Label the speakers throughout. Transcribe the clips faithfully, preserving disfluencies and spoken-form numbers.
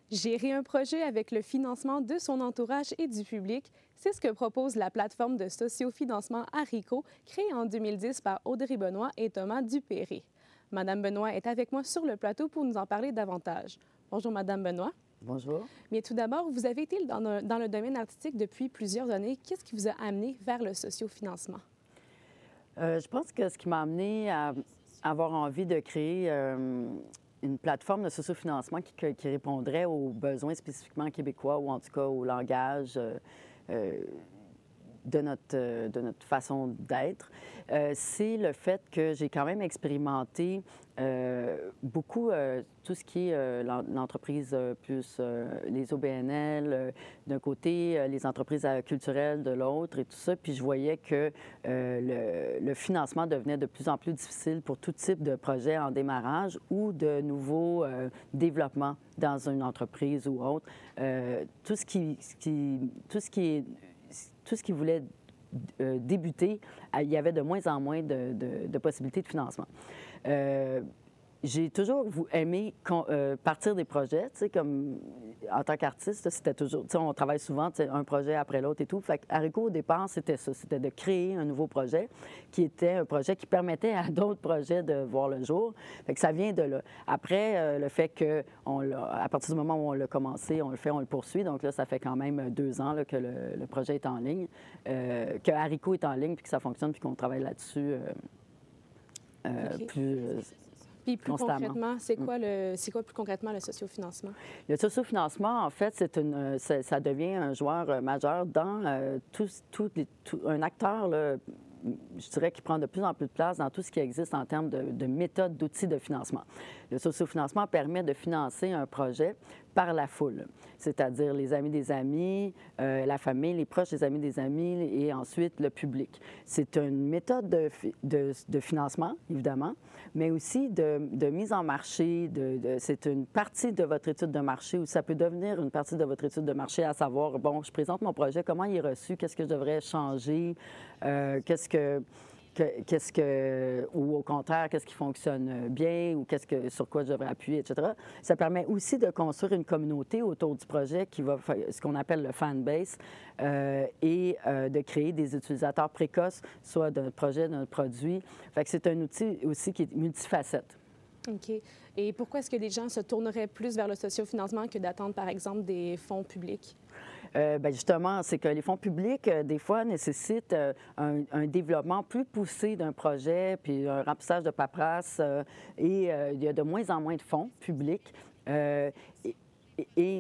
Speaker 1: Gérer un projet avec le financement de son entourage et du public, c'est ce que propose la plateforme de sociofinancement Haricot, créée en deux mille dix par Audrey Benoît et Thomas Dupéré. Madame Benoît est avec moi sur le plateau pour nous en parler davantage. Bonjour, Madame Benoît.
Speaker 2: Bonjour.
Speaker 1: Mais tout d'abord, vous avez été dans, un, dans le domaine artistique depuis plusieurs années. Qu'est-ce qui vous a amené vers le sociofinancement?
Speaker 2: Euh, je pense que ce qui m'a amené à avoir envie de créer euh, une plateforme de sociofinancement qui, qui répondrait aux besoins spécifiquement québécois ou en tout cas au langage euh, euh, de, notre, de notre façon d'être, euh, c'est le fait que j'ai quand même expérimenté euh, beaucoup euh, tout ce qui est euh, l'entreprise euh, plus euh, les O B N L euh, d'un côté, euh, les entreprises euh, culturelles de l'autre et tout ça. Puis je voyais que euh, le, le financement devenait de plus en plus difficile pour tout type de projet en démarrage ou de nouveaux euh, développements dans une entreprise ou autre. Euh, tout ce qui, ce qui, tout ce qui est tout ce qui voulait euh, débuter, il y avait de moins en moins de, de, de possibilités de financement. Euh, J'ai toujours aimé euh, partir des projets, tu sais, comme en tant qu'artiste, c'était toujours, tu sais, on travaille souvent, tu sais, un projet après l'autre et tout. Fait qu'Haricot, au départ, c'était ça, c'était de créer un nouveau projet qui était un projet qui permettait à d'autres projets de voir le jour. Fait que ça vient de là. Après, euh, le fait que, on à partir du moment où on l'a commencé, on le fait, on le poursuit. Donc là, ça fait quand même deux ans là, que le, le projet est en ligne, euh, que Haricot est en ligne, puis que ça fonctionne, puis qu'on travaille là-dessus euh, euh,
Speaker 1: Okay.
Speaker 2: plus... Euh,
Speaker 1: Puis plus concrètement, c'est quoi, le, c'est quoi plus concrètement le sociofinancement?
Speaker 2: Le sociofinancement, en fait, c'est une, ça, ça devient un joueur majeur dans euh, tout, tout, tout, un acteur, là, je dirais, qui prend de plus en plus de place dans tout ce qui existe en termes de, de méthodes, d'outils de financement. Le sociofinancement permet de financer un projet par la foule, c'est-à-dire les amis des amis, euh, la famille, les proches des amis des amis et ensuite le public. C'est une méthode de, de, de financement, évidemment, mais aussi de, de mise en marché. De, de, c'est une partie de votre étude de marché ou ça peut devenir une partie de votre étude de marché, à savoir, bon, je présente mon projet, comment il est reçu, qu'est-ce que je devrais changer, euh, qu'est-ce que... Qu'est-ce que, ou au contraire, qu'est-ce qui fonctionne bien ou qu'est-ce que, sur quoi je devrais appuyer, et cetera. Ça permet aussi de construire une communauté autour du projet qui va faire ce qu'on appelle le fan base euh, et euh, de créer des utilisateurs précoces, soit d'un projet, d'un produit. Fait que c'est un outil aussi qui est multifacette.
Speaker 1: OK. Et pourquoi est-ce que les gens se tourneraient plus vers le sociofinancement que d'attendre, par exemple, des fonds publics?
Speaker 2: Euh, bien justement, c'est que les fonds publics, euh, des fois, nécessitent euh, un, un développement plus poussé d'un projet, puis un remplissage de paperasse, euh, et euh, il y a de moins en moins de fonds publics. Euh, et, et, et...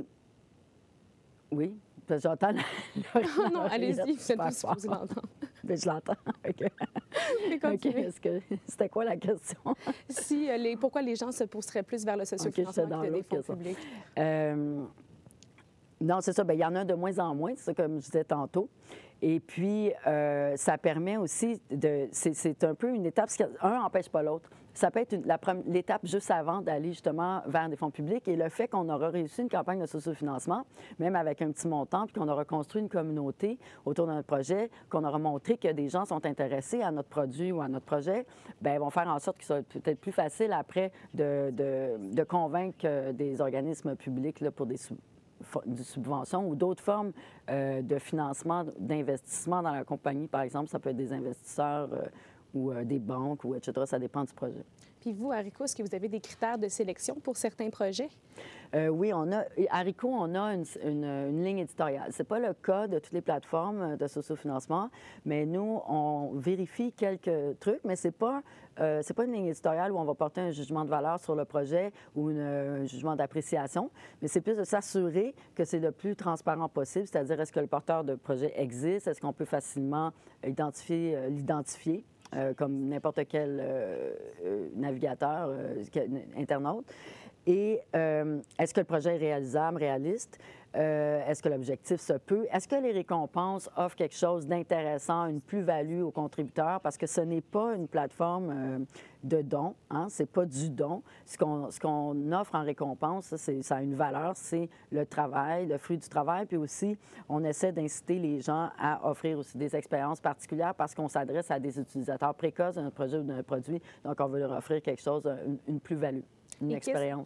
Speaker 2: Oui, parce que j'entends...
Speaker 1: Oh non, allez-y, vous êtes plus supposé l'entendre.
Speaker 2: Bien, je l'entends. OK.
Speaker 1: Okay.
Speaker 2: Est-ce que... C'était quoi la question?
Speaker 1: Si, euh, les... Pourquoi les gens se pousseraient plus vers le sociofinancement
Speaker 2: okay,
Speaker 1: que des fonds publics?
Speaker 2: Euh... Non, c'est ça. Bien, il y en a de moins en moins, c'est ça, comme je disais tantôt. Et puis, euh, ça permet aussi de... C'est un peu une étape, parce qu'un n'empêche pas l'autre. Ça peut être l'étape juste avant d'aller justement vers des fonds publics. Et le fait qu'on aura réussi une campagne de sociofinancement, même avec un petit montant, puis qu'on aura construit une communauté autour de notre projet, qu'on aura montré que des gens sont intéressés à notre produit ou à notre projet, bien, ils vont faire en sorte que ça soit peut-être plus facile après de, de, de convaincre des organismes publics là, pour des sous de subventions ou d'autres formes euh, de financement, d'investissement dans la compagnie. Par exemple, ça peut être des investisseurs euh, ou euh, des banques, ou et cetera. Ça dépend du projet.
Speaker 1: Puis vous, Haricot, est-ce que vous avez des critères de sélection pour certains projets?
Speaker 2: Euh, oui, on a, Haricot, on a une, une, une ligne éditoriale. Ce n'est pas le cas de toutes les plateformes de sociofinancement, mais nous, on vérifie quelques trucs, mais ce n'est pas, euh, c'est pas une ligne éditoriale où on va porter un jugement de valeur sur le projet ou une, un jugement d'appréciation, mais c'est plus de s'assurer que c'est le plus transparent possible, c'est-à-dire est-ce que le porteur de projet existe, est-ce qu'on peut facilement identifier, euh, l'identifier. Euh, comme n'importe quel euh, euh, navigateur, euh, internaute. Et euh, est-ce que le projet est réalisable, réaliste? Euh, est-ce que l'objectif se peut? Est-ce que les récompenses offrent quelque chose d'intéressant, une plus-value aux contributeurs? Parce que ce n'est pas une plateforme euh, de don, hein? Ce n'est pas du don. Ce qu'on ce qu'on offre en récompense, ça, ça a une valeur, c'est le travail, le fruit du travail. Puis aussi, on essaie d'inciter les gens à offrir aussi des expériences particulières parce qu'on s'adresse à des utilisateurs précoces de notre projet ou de notre produit. Donc, on veut leur offrir quelque chose, une, une plus-value, une
Speaker 1: Et
Speaker 2: expérience.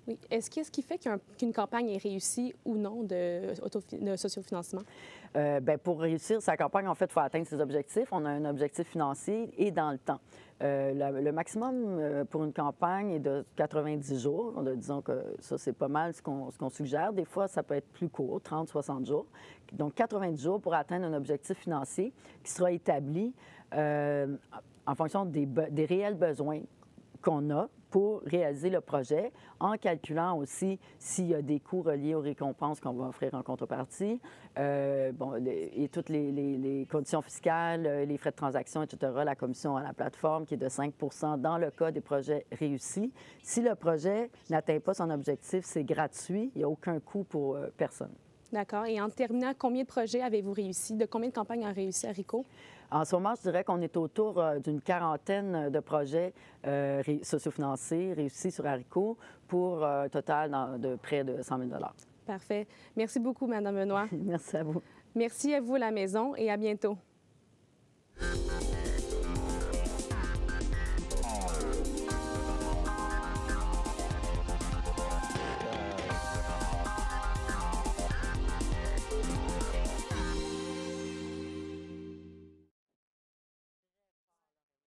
Speaker 1: Oui. Est-ce qu'est-ce qui fait qu'un- qu'une campagne est réussie ou non de, autofi- de sociofinancement?
Speaker 2: Euh, ben, pour réussir sa campagne, en fait, il faut atteindre ses objectifs. On a un objectif financier et dans le temps. Euh, la- le maximum euh, pour une campagne est de quatre-vingt-dix jours. On a- disons que ça, c'est pas mal ce qu'on ce qu'on suggère. Des fois, ça peut être plus court, trente, soixante jours. Donc, quatre-vingt-dix jours pour atteindre un objectif financier qui sera établi euh, en fonction des, be- des réels besoins qu'on a pour réaliser le projet, en calculant aussi s'il y a des coûts reliés aux récompenses qu'on va offrir en contrepartie, euh, bon, les- et toutes les, les- les conditions fiscales, euh, les frais de transaction, et cetera, la commission à la plateforme qui est de cinq dans le cas des projets réussis. Si le projet n'atteint pas son objectif, c'est gratuit, il n'y a aucun coût pour euh, personne.
Speaker 1: D'accord. Et en terminant, combien de projets avez-vous réussi? De combien de campagnes a réussi Haricot?
Speaker 2: En ce moment, je dirais qu'on est autour euh, d'une quarantaine de projets euh, ré- sociofinancés réussis sur Haricot pour euh, un total dans- de près de cent mille.
Speaker 1: Parfait. Merci beaucoup, Madame Benoît.
Speaker 2: Merci à vous.
Speaker 1: Merci à vous, la maison, et à bientôt.